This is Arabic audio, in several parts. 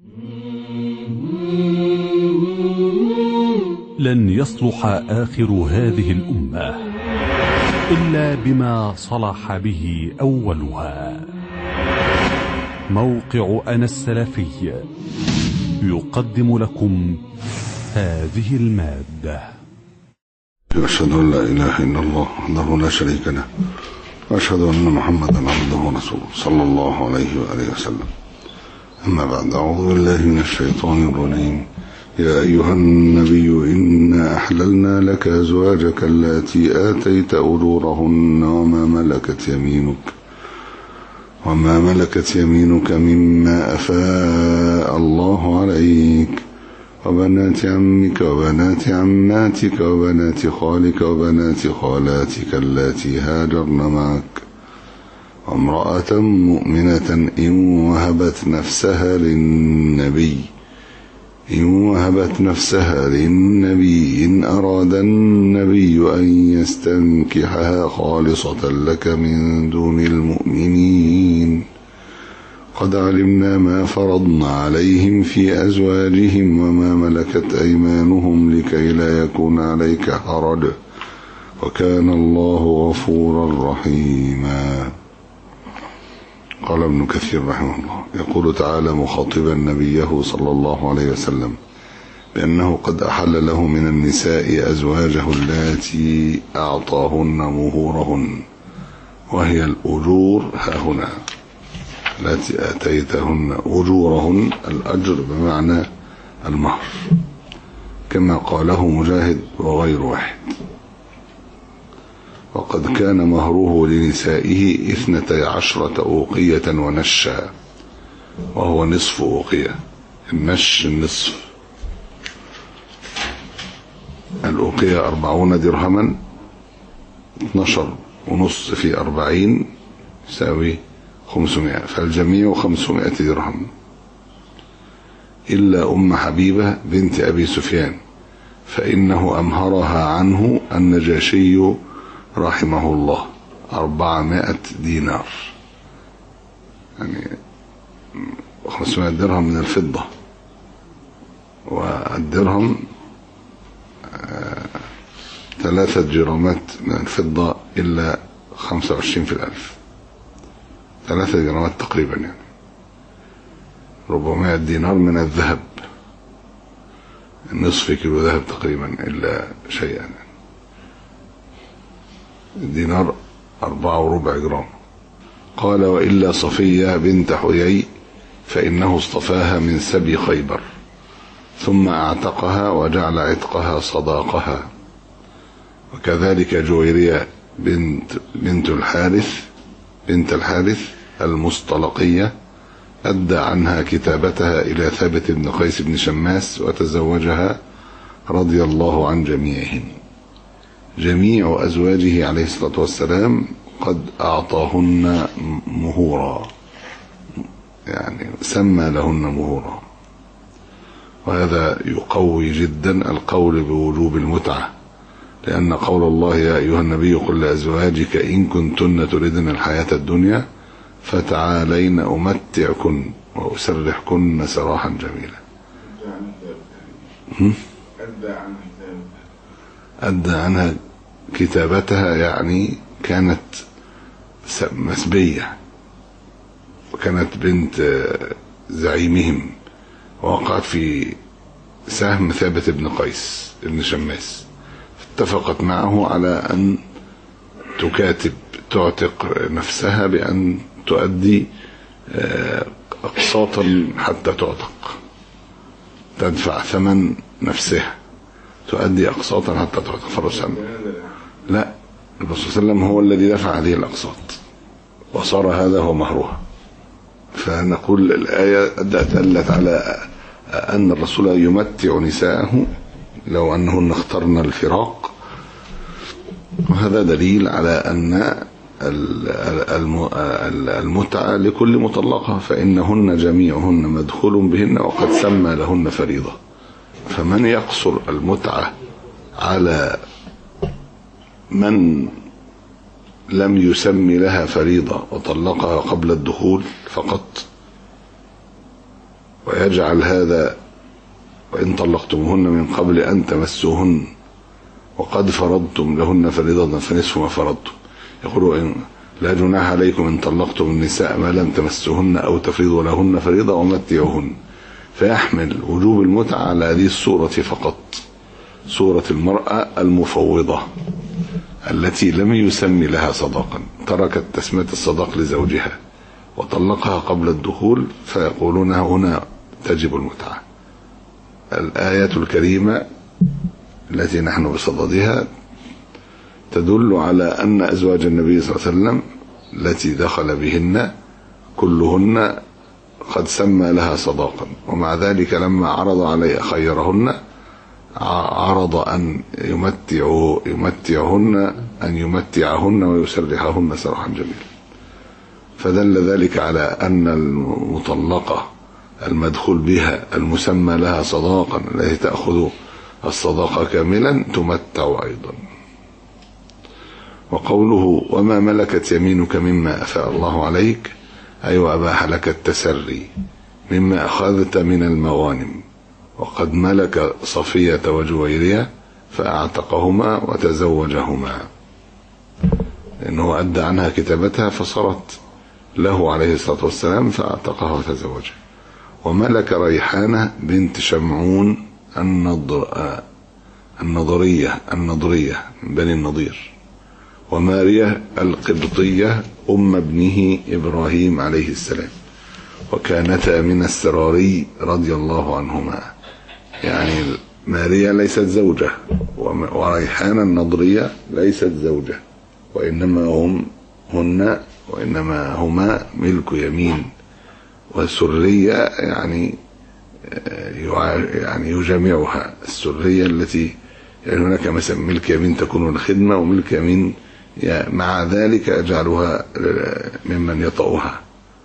لن يصلح آخر هذه الأمة إلا بما صلح به أولها. موقع أنا السلفي يقدم لكم هذه المادة. أشهد أن لا إله إلا الله وحده لا شريك له، وأشهد أن محمدا عبده ورسوله صلى الله عليه وآله وسلم. أما بعد، أعوذ بالله من الشيطان الرجيم. يا أيها النبي إنا أحللنا لك أزواجك اللاتي آتيت أجورهن وما ملكت يمينك مما أفاء الله عليك، وبنات عمك وبنات عماتك وبنات خالك وبنات خالاتك اللاتي هاجرن معك، وامرأة مؤمنة إن وهبت نفسها للنبي إن أراد النبي أن يستنكحها خالصة لك من دون المؤمنين. قد علمنا ما فرضنا عليهم في أزواجهم وما ملكت أيمانهم لكي لا يكون عليك حرج، وكان الله غفورا رحيما. قال ابن كثير رحمه الله، يقول تعالى مخاطبا نبيه صلى الله عليه وسلم بأنه قد أحل له من النساء أزواجه اللاتي أعطاهن مهورهن، وهي الأجور هاهنا التي آتيتهن أجورهن، الأجر بمعنى المهر، كما قاله مجاهد وغير واحد. وقد كان مهره لنسائه 12 أوقية ونشا، وهو نصف أوقية، النش النصف. الأوقية 40 درهما، 12.5 في 40 يساوي 500، فالجميع 500 درهم، إلا أم حبيبة بنت أبي سفيان، فإنه أمهرها عنه النجاشي رحمه الله 400 دينار، يعني 500 درهم من الفضة، والدرهم 3 جرامات من الفضة إلا 25 في 1000، 3 جرامات تقريبا، يعني 400 دينار من الذهب، نصف كيلو ذهب تقريبا إلا شيئا، الدينار 4.25 جرام. قال وإلا صفية بنت حيي فإنه اصطفاها من سبي خيبر، ثم أعتقها وجعل عتقها صداقها. وكذلك جويرية بنت الحارث المصطلقية أدى عنها كتابتها إلى ثابت بن قيس بن شماس وتزوجها رضي الله عن جميعهم. جميع أزواجه عليه الصلاة والسلام قد أعطاهن مهورا، يعني سمى لهن مهورا. وهذا يقوي جدا القول بوجوب المتعة، لأن قول الله يا أيها النبي قل لأزواجك إن كنتن تردن الحياة الدنيا فتعالين أمتعكن وأسرحكن سراحا جميلا. أدى عنها كتابتها، يعني كانت مسبية، وكانت بنت زعيمهم، ووقعت في سهم ثابت بن قيس بن شماس، اتفقت معه على أن تعتق نفسها بأن تؤدي أقساطا حتى تعتق، تدفع ثمن نفسها، تؤدي أقساطا حتى تعتق. فالرسول لا، الرسول صلى الله عليه وسلم هو الذي دفع هذه الأقساط، وصار هذا هو مهرها. فنقول الآية دلت على أن الرسول يمتع نساءه لو أنهن اخترن الفراق، وهذا دليل على أن المتعة لكل مطلقة، فإنهن جميعهن مدخول بهن وقد سمى لهن فريضة. فمن يقصر المتعة على من لم يسمي لها فريضة وطلقها قبل الدخول فقط، ويجعل هذا وإن طلقتموهن من قبل أن تمسوهن وقد فرضتم لهن فريضة فنصف ما فرضتم. يقول إن لا جناح عليكم إن طلقتم النساء ما لم تمسوهن أو تفرضوا لهن فريضة ومتعوهن. فيحمل وجوب المتعة على هذه الصورة فقط، صورة المرأة المفوضة التي لم يسمي لها صداقا، تركت تسمية الصداق لزوجها وطلقها قبل الدخول، فيقولون هنا تجب المتعة. الآية الكريمة التي نحن بصددها تدل على أن أزواج النبي صلى الله عليه وسلم التي دخل بهن كلهن قد سمى لها صداقا، ومع ذلك لما عرض عليه خيرهن عرض أن يمتعهن ويسرحهن سرحا جميلا. فدل ذلك على أن المطلقة المدخول بها المسمى لها صداقا التي تأخذ الصداقة كاملا تمتع أيضا. وقوله وما ملكت يمينك مما أفاء الله عليك، أي وأباح لك التسري مما أخذت من المغانم، وقد ملك صفية وجويرية فأعتقهما وتزوجهما، لأنه أدى عنها كتابتها فصارت له عليه الصلاة والسلام فأعتقها وتزوجها. وملك ريحانة بنت شمعون النضرية من بني النضير، ومارية القبطية أم ابنه إبراهيم عليه السلام، وكانتا من السراري رضي الله عنهما. يعني ماريا ليست زوجة وريحانة النضرية ليست زوجة، وإنما هما ملك يمين. والسرية يعني يجامعها السرية التي يعني هناك مثلا ملك يمين تكون الخدمة، وملك يمين مع ذلك يجعلها ممن يطأها،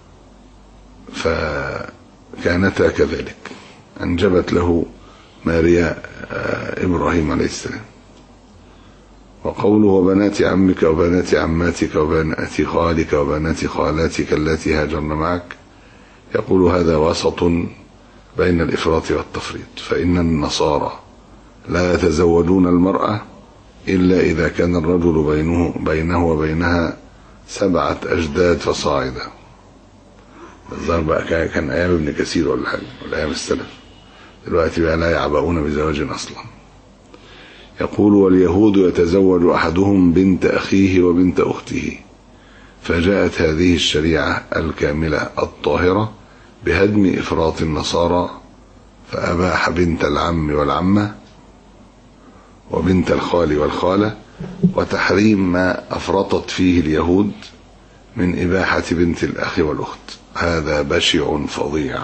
فكانتا كذلك. أنجبت له ماريا إبراهيم عليه السلام. وقوله وبنات عمك وبنات عماتك وبنات خالك وبنات خالاتك التي هاجرن معك، يقول هذا وسط بين الإفراط والتفريط، فإن النصارى لا يتزوجون المرأة إلا إذا كان الرجل بينه وبينها 7 أجداد فصاعدا. الظاهر بقى كان أيام ابن كثير ولا حاجة ولا أيام السلف، دلوقتي بقى لا يعبؤون بزواج أصلا. يقول واليهود يتزوج أحدهم بنت أخيه وبنت أخته، فجاءت هذه الشريعة الكاملة الطاهرة بهدم إفراط النصارى، فأباح بنت العم والعمة وبنت الخال والخالة، وتحريم ما أفرطت فيه اليهود من إباحة بنت الأخ والأخت. هذا بشع فظيع.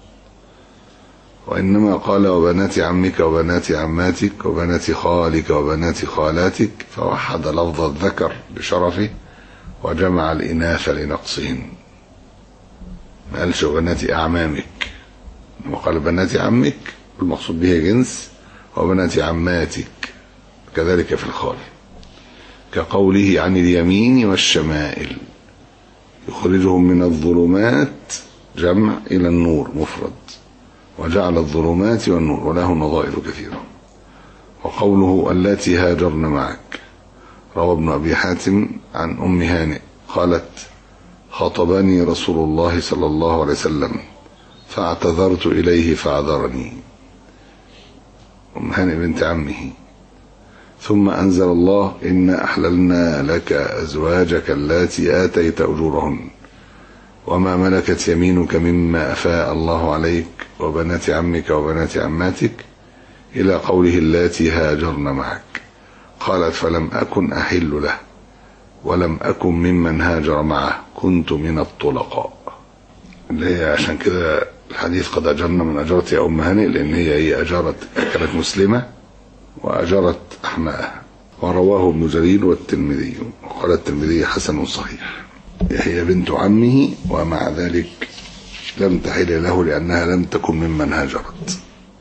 وإنما قال وبنات عمك وبنات عماتك وبنات خالك وبنات خالاتك، فوحد لفظ الذكر بشرفه وجمع الإناث لنقصهن، ما قالش بنات أعمامك، وقال بنات عمك المقصود بها جنس، وبنات عماتك كذلك في الخال، كقوله عن اليمين والشمائل يخرجهم من الظلمات جمع إلى النور مفرد، وجعل الظلمات والنور وله نظائر كثيرة. وقوله التي هاجرن معك، روى ابن أبي حاتم عن أم هانئ قالت خطبني رسول الله صلى الله عليه وسلم فاعتذرت إليه فاعذرني، أم هانئ بنت عمه. ثم أنزل الله إنا أحللنا لك أزواجك اللاتي آتيت أجورهن وما ملكت يمينك مما أفاء الله عليك وبنات عمك وبنات عماتك إلى قوله اللاتي هاجرن معك. قالت فلم أكن أحل له ولم أكن ممن هاجر معه، كنت من الطلقاء. اللي هي عشان كده الحديث قد أجرنا من أجرت يا أم هانئ، لأن هي أجرت كانت مسلمة وأجرت أحماءها. ورواه ابن جرير والترمذي، وقال الترمذي حسن صحيح. هي بنت عمه ومع ذلك لم تحل له لأنها لم تكن ممن هاجرت.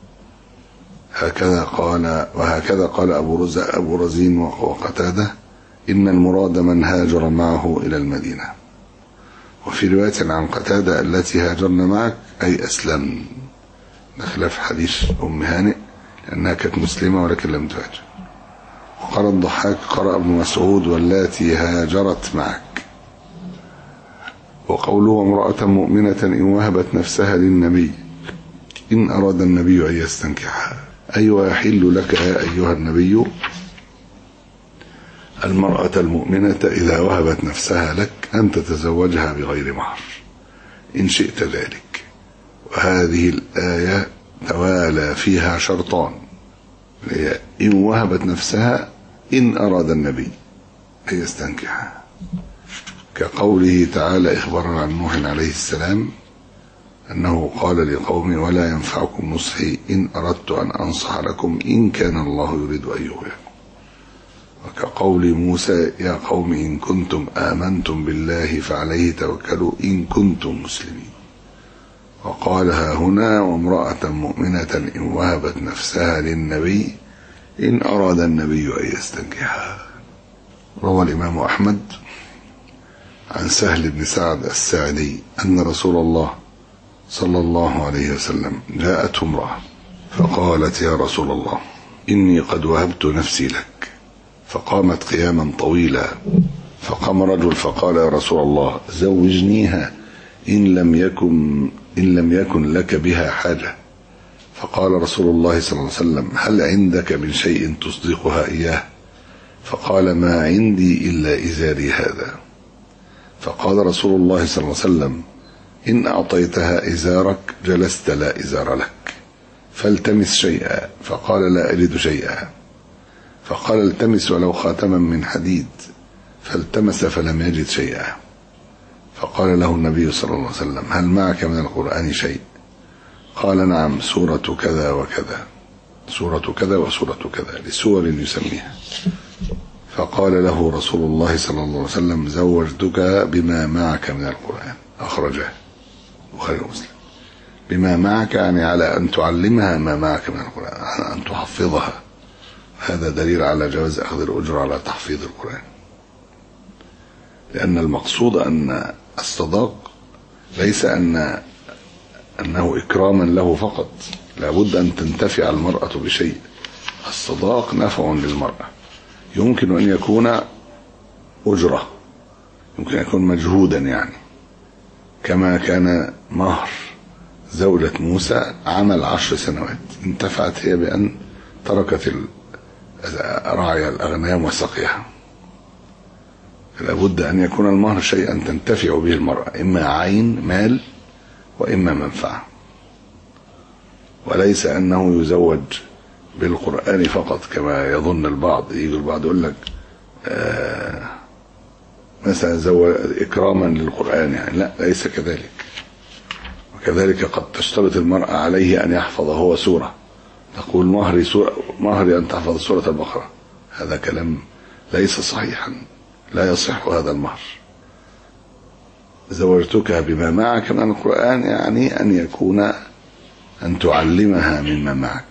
وهكذا قال أبو رزين وقتادة إن المراد من هاجر معه إلى المدينة. وفي رواية عن قتادة التي هاجرن معك أي أسلم. خلاف حديث أم هانئ لأنها كانت مسلمة ولكن لم تهاجر. وقال الضحاك قرأ ابن مسعود واللاتي هاجرت معك. وقوله امرأة مؤمنة إن وهبت نفسها للنبي إن أراد النبي أن يستنكحها، أي ويحل لك يا أيها النبي المرأة المؤمنة إذا وهبت نفسها لك أن تتزوجها بغير مهر إن شئت ذلك. وهذه الآية توالى فيها شرطان، هي إن وهبت نفسها إن أراد النبي أن يستنكحها، كقوله تعالى إخبارا عن نوح عليه السلام أنه قال لقومه ولا ينفعكم نصحي إن أردت أن أنصح لكم إن كان الله يريد أن يغويكم. وكقول موسى يا قوم إن كنتم آمنتم بالله فعليه توكلوا إن كنتم مسلمين. وقالها هنا وامرأة مؤمنة إن وهبت نفسها للنبي إن أراد النبي أن يستنكحها. روى الإمام أحمد عن سهل بن سعد الساعدي أن رسول الله صلى الله عليه وسلم جاءته امرأة فقالت يا رسول الله إني قد وهبت نفسي لك، فقامت قياما طويلا، فقام رجل فقال يا رسول الله زوجنيها إن لم يكن لك بها حاجة. فقال رسول الله صلى الله عليه وسلم هل عندك من شيء تصدقها إياه؟ فقال ما عندي إلا إزاري هذا. فقال رسول الله صلى الله عليه وسلم إن أعطيتها إزارك جلست لا إزار لك، فالتمس شيئا. فقال لا أجد شيئا. فقال التمس ولو خاتما من حديد، فالتمس فلم يجد شيئا. فقال له النبي صلى الله عليه وسلم هل معك من القرآن شيء؟ قال نعم سورة كذا وكذا، سورة كذا وسورة كذا، لسور يسميها. فقال له رسول الله صلى الله عليه وسلم زوجتك بما معك من القرآن. أخرجه البخاري ومسلم. بما معك يعني على أن تعلمها ما معك من القرآن، على أن تحفظها. هذا دليل على جواز أخذ الأجر على تحفيظ القرآن، لأن المقصود أن الصداق ليس أنه إكراما له فقط، لابد أن تنتفع المرأة بشيء. الصداق نفع للمرأة، يمكن أن يكون أجرة، يمكن أن يكون مجهودا، يعني كما كان مهر زوجة موسى عمل 10 سنوات، انتفعت هي بأن تركت رعي الأغنام وسقيها. لابد أن يكون المهر شيئا تنتفع به المرأة، إما عين مال وإما منفعة، وليس أنه يزوج بالقرآن فقط كما يظن البعض. يجي البعض يقول لك مثلا زوج إكراما للقرآن، يعني لا، ليس كذلك. وكذلك قد تشترط المرأة عليه أن يحفظ هو سورة، تقول مهري أن تحفظ سورة البقرة، هذا كلام ليس صحيحا، لا يصح هذا المهر. زوجتك بما معك من القرآن يعني أن تعلمها مما معك.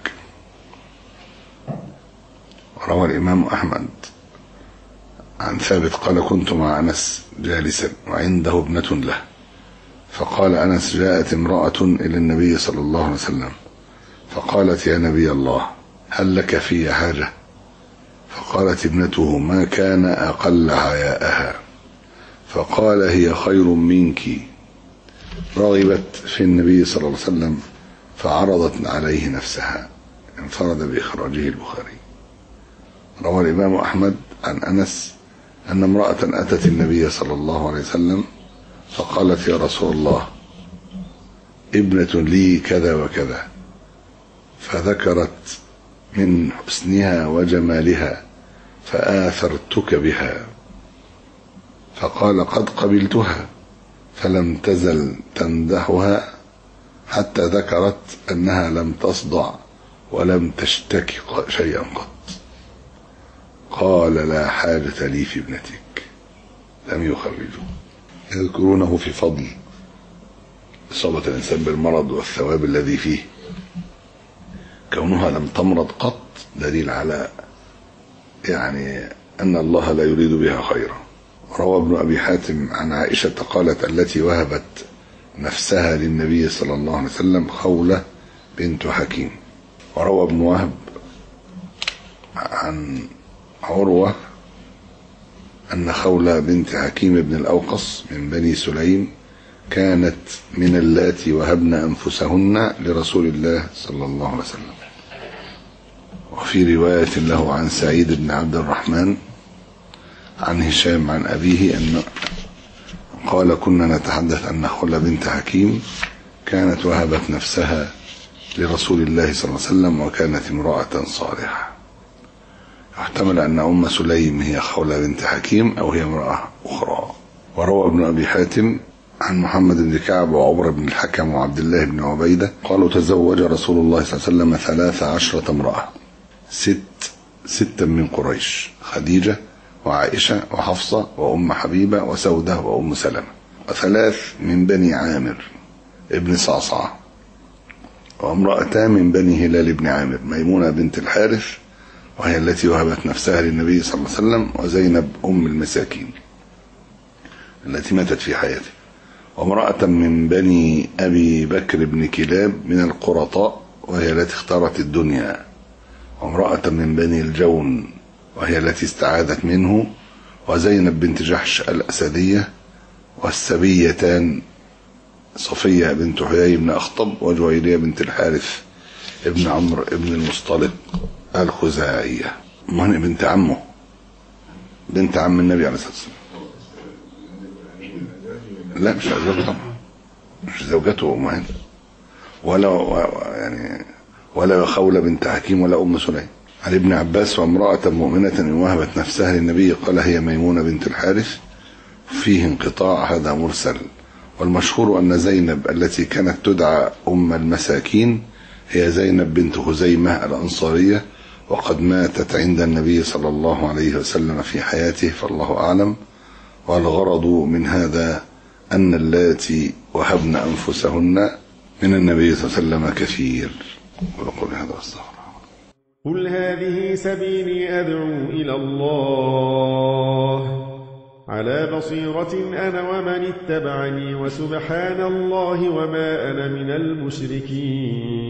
روى الإمام أحمد عن ثابت قال كنت مع أنس جالسا وعنده ابنة له، فقال أنس جاءت امرأة إلى النبي صلى الله عليه وسلم فقالت يا نبي الله هل لك في حاجة؟ فقالت ابنته ما كان أقل حياءها، فقال هي خير منك. رغبت في النبي صلى الله عليه وسلم فعرضت عليه نفسها. انفرد بإخراجه البخاري. روى الإمام أحمد عن أنس أن امرأة أتت النبي صلى الله عليه وسلم فقالت يا رسول الله ابنة لي كذا وكذا، فذكرت من حسنها وجمالها فآثرتك بها. فقال قد قبلتها، فلم تزل تمدحها حتى ذكرت أنها لم تصدع ولم تشتكي شيئا قط. قال لا حاجة لي في ابنتك. لم يخرجوا. يذكرونه في فضل إصابة الإنسان بالمرض والثواب الذي فيه. كونها لم تمرض قط دليل على يعني أن الله لا يريد بها خيرا. روى ابن أبي حاتم عن عائشة قالت التي وهبت نفسها للنبي صلى الله عليه وسلم خولة بنت حكيم. وروى ابن وهب عن عروة أن خولة بنت حكيم بن الأوقص من بني سليم كانت من اللاتي وهبن أنفسهن لرسول الله صلى الله عليه وسلم. وفي رواية له عن سعيد بن عبد الرحمن عن هشام عن أبيه أن قال كنا نتحدث أن خولة بنت حكيم كانت وهبت نفسها لرسول الله صلى الله عليه وسلم وكانت امرأة صالحة. يحتمل أن أم سليم هي خولة بنت حكيم أو هي امرأة أخرى. وروى ابن أبي حاتم عن محمد بن كعب وعمر بن الحكم وعبد الله بن عبيدة قالوا تزوج رسول الله صلى الله عليه وسلم 13 امرأة، 6 من قريش، خديجة وعائشة وحفصة وأم حبيبة وسودة وأم سلمة، و3 من بني عامر ابن صعصعة، وامرأتان من بني هلال بن عامر، ميمونة بنت الحارث وهي التي وهبت نفسها للنبي صلى الله عليه وسلم، وزينب أم المساكين التي ماتت في حياته، وامرأة من بني أبي بكر بن كلاب من القرطاء وهي التي اختارت الدنيا، وامرأة من بني الجون وهي التي استعاذت منه، وزينب بنت جحش الأسدية، والسبيتان صفية بنت حيي بن أخطب وجويرية بنت الحارث ابن عمرو ابن المصطلق الخزاعية. مهنئ بنت عمه، بنت عم النبي عليه الصلاة والسلام. لا مش زوجته طبعا، مش زوجته أم هانئ ولا خولة بنت حكيم ولا أم سليم. عن ابن عباس وامرأة مؤمنة إن وهبت نفسها للنبي قال هي ميمونة بنت الحارث، فيه انقطاع، هذا مرسل. والمشهور أن زينب التي كانت تدعى أم المساكين هي زينب بنت خزيمة الأنصارية، وقد ماتت عند النبي صلى الله عليه وسلم في حياته، فالله أعلم. والغرض من هذا أن اللاتي وهبن أنفسهن من النبي صلى الله عليه وسلم كثير. وقل هذا واستغفر. قل هذه سبيلي أدعو إلى الله على بصيرة أنا ومن اتبعني، وسبحان الله وما أنا من المشركين.